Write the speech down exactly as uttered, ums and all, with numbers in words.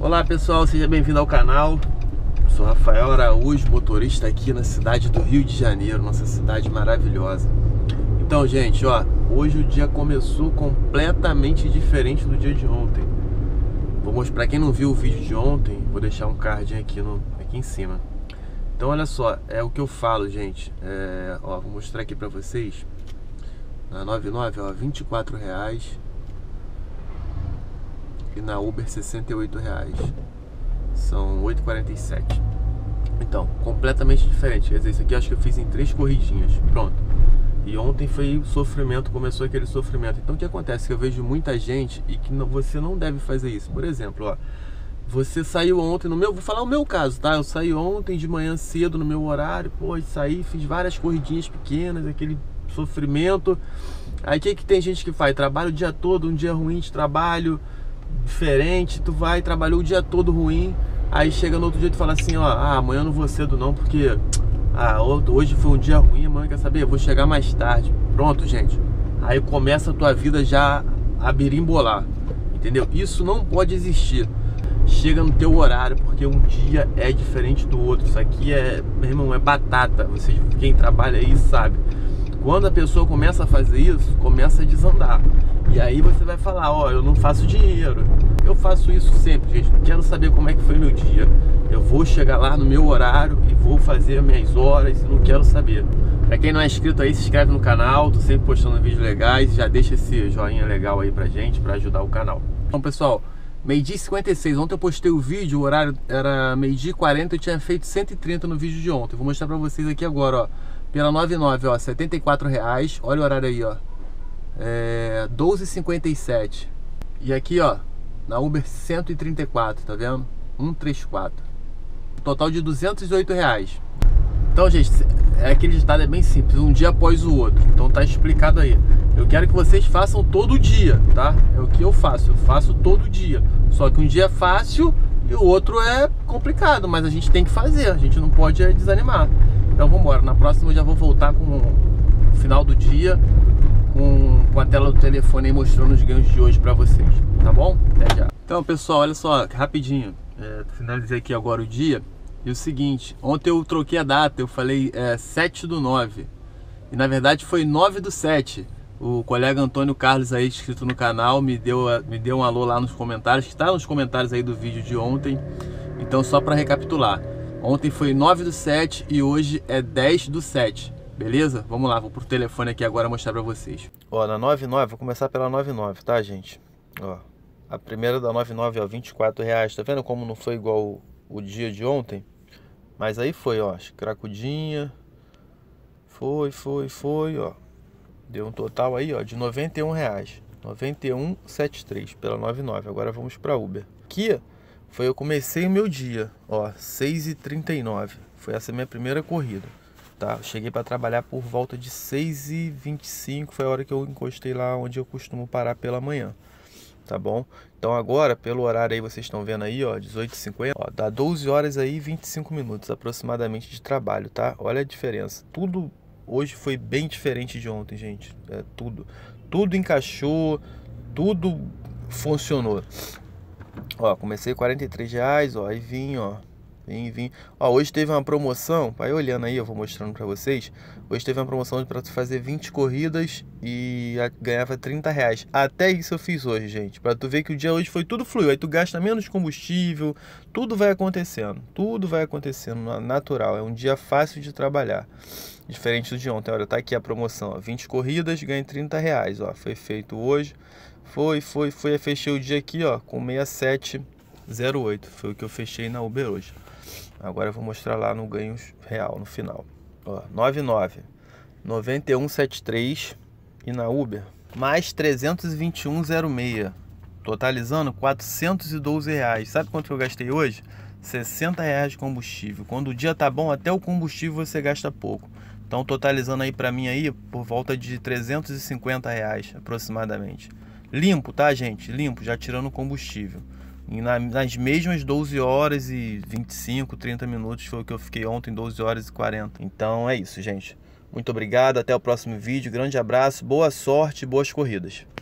Olá pessoal, seja bem-vindo ao canal. Sou Rafael Araújo, motorista aqui na cidade do Rio de Janeiro, nossa cidade maravilhosa. Então, gente, ó, hoje o dia começou completamente diferente do dia de ontem. Vou mostrar, pra quem não viu o vídeo de ontem, vou deixar um cardinho aqui, no, aqui em cima. Então, olha só, é o que eu falo, gente. É, ó, vou mostrar aqui pra vocês. Na noventa e nove, ó, vinte e quatro reais. E na Uber sessenta e oito reais. São oito e quarenta e sete. Então, completamente diferente. Quer dizer, isso aqui eu acho que eu fiz em três corridinhas. Pronto. E ontem foi o sofrimento, começou aquele sofrimento. Então o que acontece? Que eu vejo muita gente e que não, você não deve fazer isso. Por exemplo, ó, você saiu ontem no meu... Vou falar o meu caso, tá? Eu saí ontem de manhã cedo no meu horário. Pô, saí, fiz várias corridinhas pequenas, aquele sofrimento. Aí o que que tem gente que faz? Trabalha o dia todo, um dia ruim de trabalho, diferente, tu vai, trabalhou o dia todo ruim, aí chega no outro dia e fala assim, ó, ah, amanhã eu não vou cedo não, porque ah, hoje foi um dia ruim, amanhã quer saber, eu vou chegar mais tarde. Pronto, gente, aí começa a tua vida já a birimbolar, entendeu? Isso não pode existir. Chega no teu horário, porque um dia é diferente do outro. Isso aqui é, meu irmão, é batata. Vocês, quem trabalha aí sabe. Quando a pessoa começa a fazer isso, começa a desandar. E aí você vai falar, ó, eu não faço dinheiro. Eu faço isso sempre, gente. Quero saber como é que foi meu dia. Eu vou chegar lá no meu horário e vou fazer minhas horas e não quero saber. Pra quem não é inscrito aí, se inscreve no canal. Tô sempre postando vídeos legais. Já deixa esse joinha legal aí pra gente, pra ajudar o canal. Então, pessoal, meio-dia e cinquenta e seis. Ontem eu postei o vídeo, o horário era meio-dia e quarenta. Eu tinha feito cento e trinta no vídeo de ontem. Vou mostrar pra vocês aqui agora, ó. Pela noventa e nove, ó, setenta e quatro reais. Olha o horário aí, ó. É doze e cinquenta e sete. E aqui, ó, na Uber cento e trinta e quatro, tá vendo? cento e trinta e quatro. Total de duzentos e oito reais. Então, gente, é aquele ditado, é bem simples, um dia após o outro. Então tá explicado aí. Eu quero que vocês façam todo dia, tá? É o que eu faço, eu faço todo dia. Só que um dia é fácil e o outro é complicado, mas a gente tem que fazer, a gente não pode é, desanimar. Então vamos embora, na próxima eu já vou voltar com o final do dia, com, com a tela do telefone aí mostrando os ganhos de hoje pra vocês, tá bom? Até já. Então, pessoal, olha só, rapidinho, é, finalizei aqui agora o dia. E o seguinte, ontem eu troquei a data, eu falei é, sete do nove. E na verdade foi nove do sete. O colega Antônio Carlos aí, inscrito no canal, me deu, me deu um alô lá nos comentários, que está nos comentários aí do vídeo de ontem. Então, só para recapitular, ontem foi nove do sete e hoje é dez do sete. Beleza? Vamos lá, vou pro telefone aqui agora mostrar pra vocês. Ó, na noventa e nove, vou começar pela noventa e nove, tá, gente? Ó, a primeira da noventa e nove, ó, vinte e quatro reais. Tá vendo como não foi igual o, o dia de ontem? Mas aí foi, ó, cracudinha. Foi, foi, foi, ó. Deu um total aí, ó, de noventa e um reais. noventa e um reais e setenta e três pela noventa e nove. Agora vamos pra Uber. Aqui foi, eu comecei o meu dia, ó, seis e trinta e nove. Foi essa minha primeira corrida. Tá, cheguei para trabalhar por volta de seis e vinte e cinco, foi a hora que eu encostei lá onde eu costumo parar pela manhã, tá bom? Então agora, pelo horário aí, vocês estão vendo aí, ó, dezoito e cinquenta, ó, dá doze horas aí e vinte e cinco minutos aproximadamente de trabalho, tá? Olha a diferença, tudo hoje foi bem diferente de ontem, gente, é, tudo, tudo encaixou, tudo funcionou. Ó, comecei quarenta e três reais, ó, aí vim, ó. Vim, vim. Ó, hoje teve uma promoção, vai olhando aí, eu vou mostrando pra vocês. Hoje teve uma promoção para fazer vinte corridas e ganhava trinta reais. Até isso eu fiz hoje, gente. Pra tu ver que o dia hoje foi tudo fluiu. Aí tu gasta menos combustível, tudo vai acontecendo. Tudo vai acontecendo, natural. É um dia fácil de trabalhar. Diferente do de ontem. Olha, tá aqui a promoção, ó. vinte corridas, ganha trinta reais, ó. Foi feito hoje. Foi, foi, foi. Eu fechei o dia aqui, ó, com sessenta e sete zero oito. Foi o que eu fechei na Uber hoje. Agora eu vou mostrar lá no ganho real, no final. Ó, noventa e nove, noventa e um reais e setenta e três e na Uber, mais trezentos e vinte e um reais e zero seis, totalizando quatrocentos e doze reais. Sabe quanto eu gastei hoje? sessenta reais de combustível. Quando o dia tá bom, até o combustível você gasta pouco. Então, totalizando aí pra mim aí, por volta de trezentos e cinquenta reais aproximadamente. Limpo, tá, gente? Limpo, já tirando o combustível. E nas mesmas doze horas e vinte e cinco, trinta minutos foi o que eu fiquei ontem, doze horas e quarenta. Então é isso, gente. Muito obrigado, até o próximo vídeo. Grande abraço, boa sorte, boas corridas.